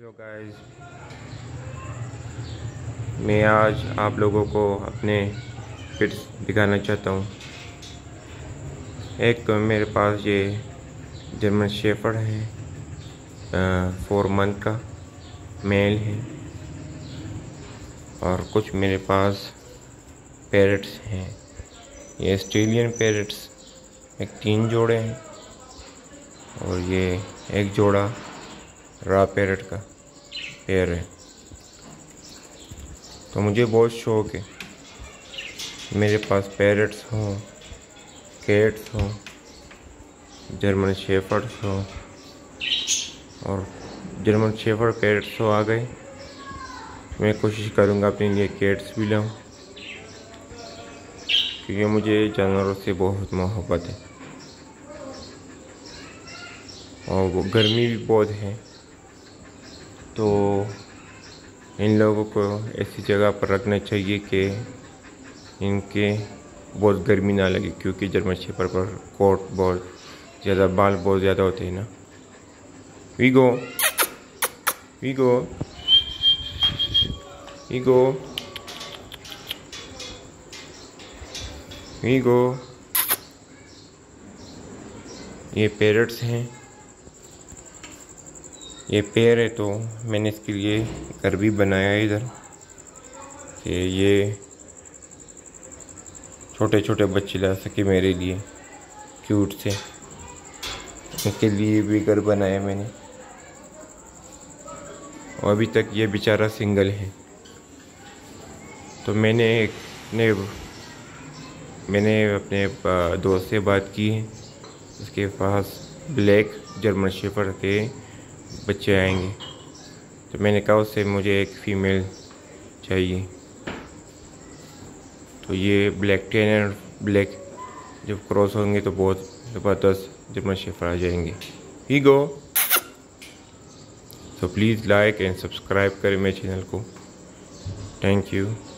Hello guys, मैं आज आप लोगों को अपने पेट्स दिखाना चाहता हूँ। एक तो मेरे पास ये जर्मन शेफर्ड है, 4 मंथ का मेल है, और कुछ मेरे पास पैरट्स हैं। ये ऑस्ट्रेलियन पैरट्स एक 3 जोड़े हैं, और ये एक जोड़ा रॉ पैरट का पेयर है। तो मुझे बहुत शौक है मेरे पास पैरट्स हों, कैट्स हों, जर्मन शेफर्ड्स हों, और जर्मन शेफर्ड पैरट्स हो आ गए। मैं कोशिश करूँगा अपने लिए कैट्स भी लाऊं, क्योंकि मुझे जानवरों से बहुत मोहब्बत है, और वो गर्मी भी बहुत है। तो इन लोगों को ऐसी जगह पर रखना चाहिए कि इनके बहुत गर्मी ना लगे, क्योंकि जर्मन शेफर्ड पर कोट बहुत ज़्यादा, बाल बहुत ज़्यादा होते हैं ना। वीगो वीगो वीगो वीगो, ये पैरट्स हैं, ये पेड़ है। तो मैंने इसके लिए घर भी बनाया है इधर, कि ये छोटे छोटे बच्चे ला सके मेरे लिए क्यूट से। इनके लिए भी घर बनाया मैंने, और अभी तक ये बेचारा सिंगल है। तो मैंने अपने दोस्त से बात की है, उसके पास ब्लैक जर्मन शेफर्ड के बच्चे आएंगे। तो मैंने कहा उससे मुझे एक फ़ीमेल चाहिए। तो ये ब्लैक टेन एंड ब्लैक जब क्रॉस होंगे तो बहुत ज़बरदस्त जर्मन शेफर्ड आ जाएंगे। वीगो, तो प्लीज़ लाइक एंड सब्सक्राइब करें मेरे चैनल को। Thank you.